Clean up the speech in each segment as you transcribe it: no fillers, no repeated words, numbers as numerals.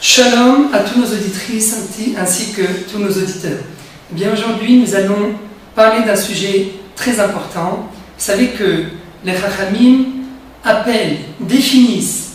Shalom à tous nos auditrices ainsi que tous nos auditeurs. Eh bien aujourd'hui nous allons parler d'un sujet très important. Vous savez que les Chachamim appellent, définissent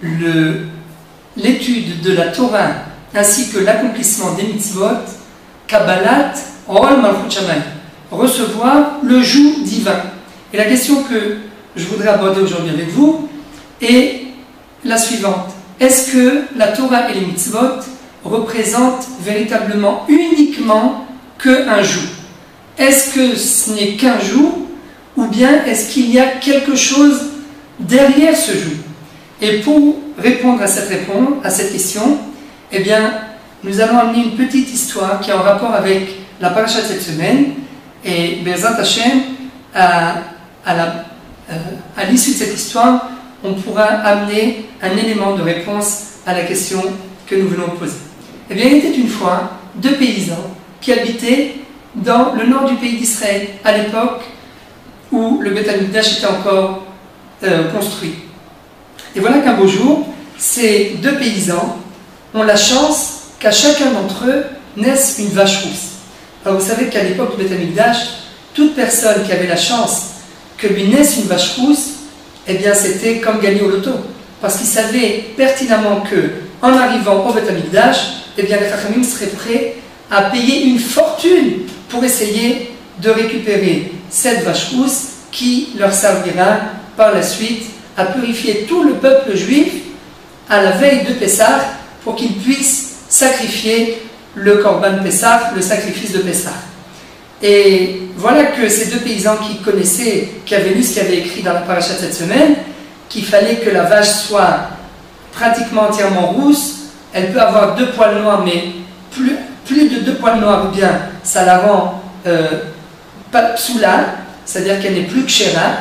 l'étude de la Torah ainsi que l'accomplissement des mitzvot, Kabbalat Ol Malchut Shamayim, recevoir le joug divin. Et la question que je voudrais aborder aujourd'hui avec vous est la suivante. Est-ce que la Torah et les mitzvot représentent véritablement, uniquement, qu'un joug? Est-ce que ce n'est qu'un joug, ou bien est-ce qu'il y a quelque chose derrière ce joug? Et pour répondre à cette question, eh bien, nous allons amener une petite histoire qui est en rapport avec la paracha de cette semaine. Et Be'ezrat Hashem, à l'issue de cette histoire, on pourra amener un élément de réponse à la question que nous venons de poser. Eh bien, il était une fois deux paysans qui habitaient dans le nord du pays d'Israël, à l'époque où le Beth Amikdash était encore construit. Et voilà qu'un beau jour, ces deux paysans ont la chance qu'à chacun d'entre eux naisse une vache rousse. Alors vous savez qu'à l'époque du Beth Amikdash, toute personne qui avait la chance que lui naisse une vache rousse, eh bien c'était comme gagner au loto. Parce qu'ils savaient pertinemment que, en arrivant au Beth Amikdash, eh bien les Chachamim seraient prêts à payer une fortune pour essayer de récupérer cette vache rousse qui leur servira par la suite à purifier tout le peuple juif à la veille de Pessah pour qu'ils puissent sacrifier le Korban Pessah, le sacrifice de Pessah. Et voilà que ces deux paysans qui connaissaient, qui avaient lu ce qu'il y avait écrit dans la paracha de cette semaine, qu'il fallait que la vache soit pratiquement entièrement rousse. Elle peut avoir deux poils noirs, mais plus de deux poils noirs, ou bien ça la rend pas psoula, c'est-à-dire qu'elle n'est plus kshera.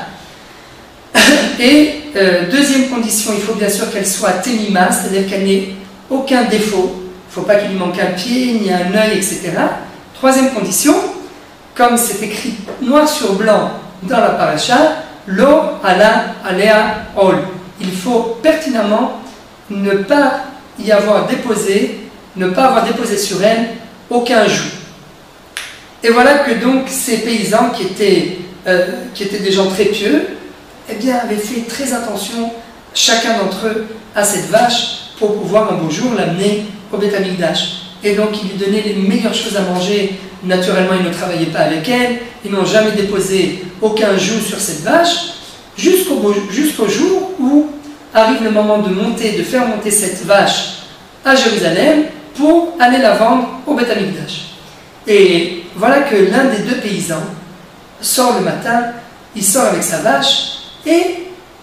Et deuxième condition, il faut bien sûr qu'elle soit témima, c'est-à-dire qu'elle n'ait aucun défaut. Il ne faut pas qu'il lui manque un pied, ni un œil, etc. Troisième condition, comme c'est écrit noir sur blanc dans la paracha, lo ala alea ol. Il faut pertinemment ne pas avoir déposé sur elle aucun joug. Et voilà que donc ces paysans qui étaient des gens très pieux, eh bien avaient fait très attention, chacun d'entre eux, à cette vache pour pouvoir un beau jour l'amener au Beth Amikdash. Et donc ils lui donnaient les meilleures choses à manger. Naturellement, ils ne travaillaient pas avec elle, ils n'ont jamais déposé aucun joug sur cette vache, jusqu'au jour où arrive le moment de faire monter cette vache à Jérusalem pour aller la vendre au Beth Amikdash. Et voilà que l'un des deux paysans sort le matin, il sort avec sa vache, et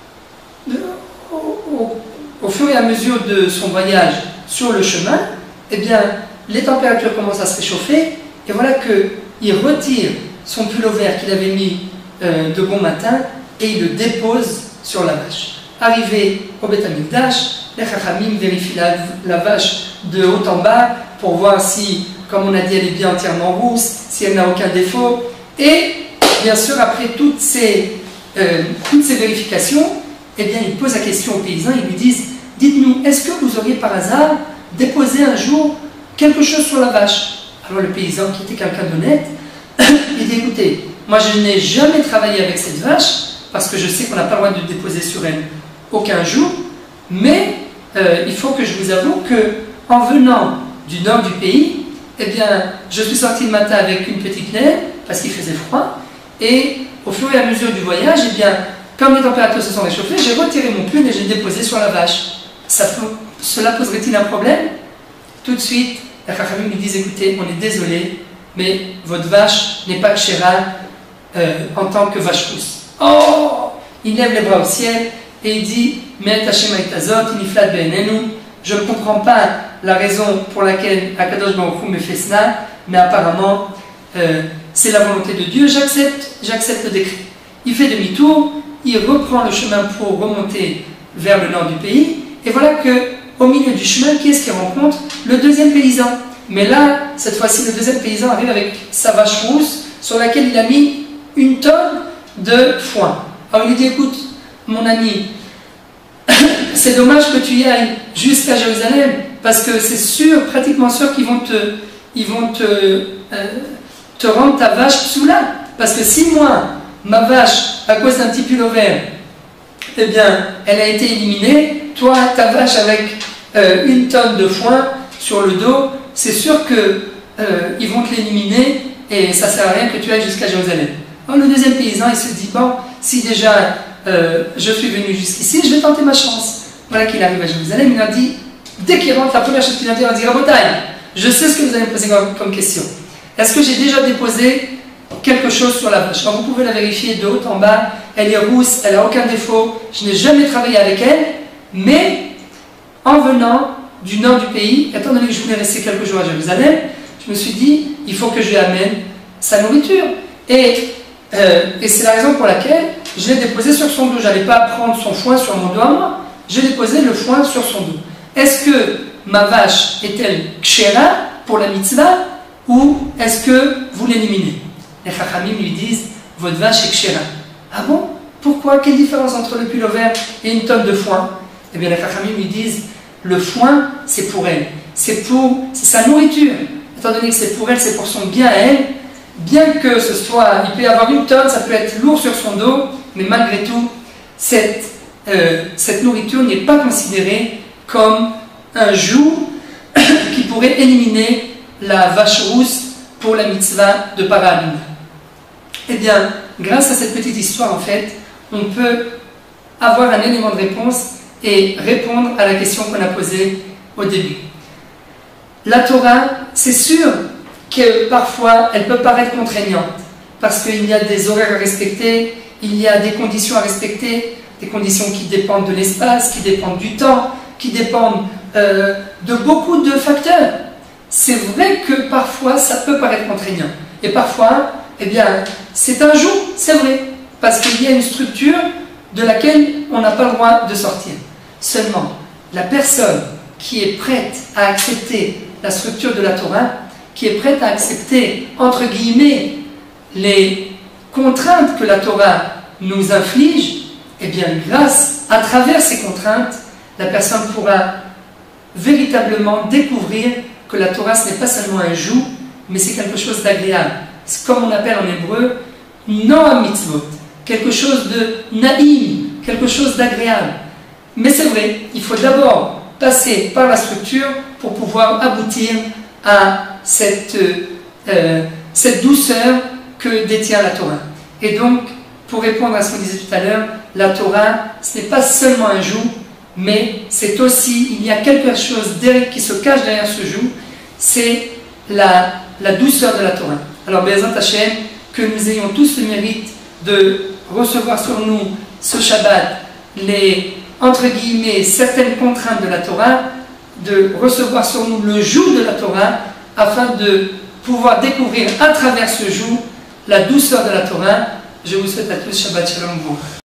au fur et à mesure de son voyage sur le chemin, eh bien, les températures commencent à se réchauffer, et voilà qu'il retire son pullover qu'il avait mis de bon matin, et il le dépose sur la vache. Arrivé au Beth Amikdash, les Chachamim vérifient la vache de haut en bas pour voir si, comme on a dit, elle est bien entièrement rousse, si elle n'a aucun défaut. Et bien sûr, après toutes ces vérifications, eh bien, ils posent la question aux paysans, ils lui disent: dites-nous, est-ce que vous auriez par hasard déposé un jour quelque chose sur la vache? Alors le paysan, qui était quelqu'un d'honnête, il dit: écoutez, moi je n'ai jamais travaillé avec cette vache, parce que je sais qu'on n'a pas le droit de déposer sur elle aucun joug, mais il faut que je vous avoue que, en venant du nord du pays, eh bien, je suis sorti le matin avec une petite laine, parce qu'il faisait froid, et au fur et à mesure du voyage, eh bien, comme les températures se sont réchauffées, j'ai retiré mon pull et j'ai déposé sur la vache. Cela poserait-il un problème? Tout de suite, les Chachamim lui disent: écoutez, on est désolé, mais votre vache n'est pas kshera en tant que vache rousse. Oh! Il lève les bras au ciel et il dit: Me'et Hashem ha'itazot, niflat be'enenu. Je ne comprends pas la raison pour laquelle Akadosh Baruch Hu me fait cela, mais apparemment, c'est la volonté de Dieu, j'accepte le décret. Il fait demi-tour, il reprend le chemin pour remonter vers le nord du pays, et voilà que au milieu du chemin, qui est-ce qu'il rencontre? Le deuxième paysan. Mais là, cette fois-ci, le deuxième paysan arrive avec sa vache rousse sur laquelle il a mis une tonne de foin. Alors il lui dit: écoute, mon ami, c'est dommage que tu y ailles jusqu'à Jérusalem, parce que c'est sûr, pratiquement sûr qu'ils vont te rendre ta vache psoula. Parce que si moi, ma vache, à cause d'un petit pullover, eh bien, elle a été éliminée, toi, ta vache avec 1 tonne de foin sur le dos, c'est sûr qu'ils vont te l'éliminer et ça ne sert à rien que tu ailles jusqu'à Jérusalem. Alors, le deuxième paysan, il se dit, bon, si déjà je suis venu jusqu'ici, je vais tenter ma chance. Voilà qu'il arrive à Jérusalem, il leur dit, dès qu'il rentre, la première chose qu'il va dire, il va dire, Rabotaï, je sais ce que vous allez me poser comme question. Est-ce que j'ai déjà déposé quelque chose sur la vache? Alors, vous pouvez la vérifier de haut en bas, elle est rousse, elle n'a aucun défaut, je n'ai jamais travaillé avec elle, mais en venant du nord du pays, étant donné que je voulais rester quelques jours à Jérusalem, je me suis dit, il faut que je lui amène sa nourriture. Et c'est la raison pour laquelle je l'ai déposé sur son dos. Je n'allais pas prendre son foin sur mon dos à moi, j'ai déposé le foin sur son dos. Est-ce que ma vache est-elle kshera pour la mitzvah ou est-ce que vous l'éliminez? Les chachamim lui disent, votre vache est kshera. Ah bon? Pourquoi? Quelle différence entre le pullover et 1 tonne de foin? Eh bien, les chachamim lui disent, le foin, c'est pour elle. C'est sa nourriture. Étant donné que c'est pour elle, c'est pour son bien à elle. Bien que ce soit, il peut y avoir 1 tonne, ça peut être lourd sur son dos, mais malgré tout, cette nourriture n'est pas considérée comme un joug qui pourrait éliminer la vache rousse pour la mitzvah de Parah. Eh bien, grâce à cette petite histoire, en fait, on peut avoir un élément de réponse et répondre à la question qu'on a posée au début. La Torah, c'est sûr que parfois, elle peut paraître contraignante, parce qu'il y a des horaires à respecter, il y a des conditions à respecter, des conditions qui dépendent de l'espace, qui dépendent du temps, qui dépendent de beaucoup de facteurs. C'est vrai que parfois, ça peut paraître contraignant. Et parfois, eh bien, c'est un joug, c'est vrai, parce qu'il y a une structure de laquelle on n'a pas le droit de sortir. Seulement, la personne qui est prête à accepter la structure de la Torah, qui est prête à accepter, entre guillemets, les contraintes que la Torah nous inflige, eh bien, à travers ces contraintes, la personne pourra véritablement découvrir que la Torah, ce n'est pas seulement un joug, mais c'est quelque chose d'agréable. C'est comme on appelle en hébreu, noam mitzvot, quelque chose de naïm, quelque chose d'agréable. Mais c'est vrai, il faut d'abord passer par la structure pour pouvoir aboutir à cette douceur que détient la Torah. Et donc, pour répondre à ce qu'on disait tout à l'heure, la Torah, ce n'est pas seulement un joug, mais c'est aussi, il y a quelque chose qui se cache derrière ce joug, c'est la douceur de la Torah. Alors, Be'ezrat Hashem, que nous ayons tous le mérite de recevoir sur nous ce Shabbat, entre guillemets, certaines contraintes de la Torah, de recevoir sur nous le joug de la Torah, afin de pouvoir découvrir à travers ce joug la douceur de la Torah. Je vous souhaite à tous Shabbat Shalom.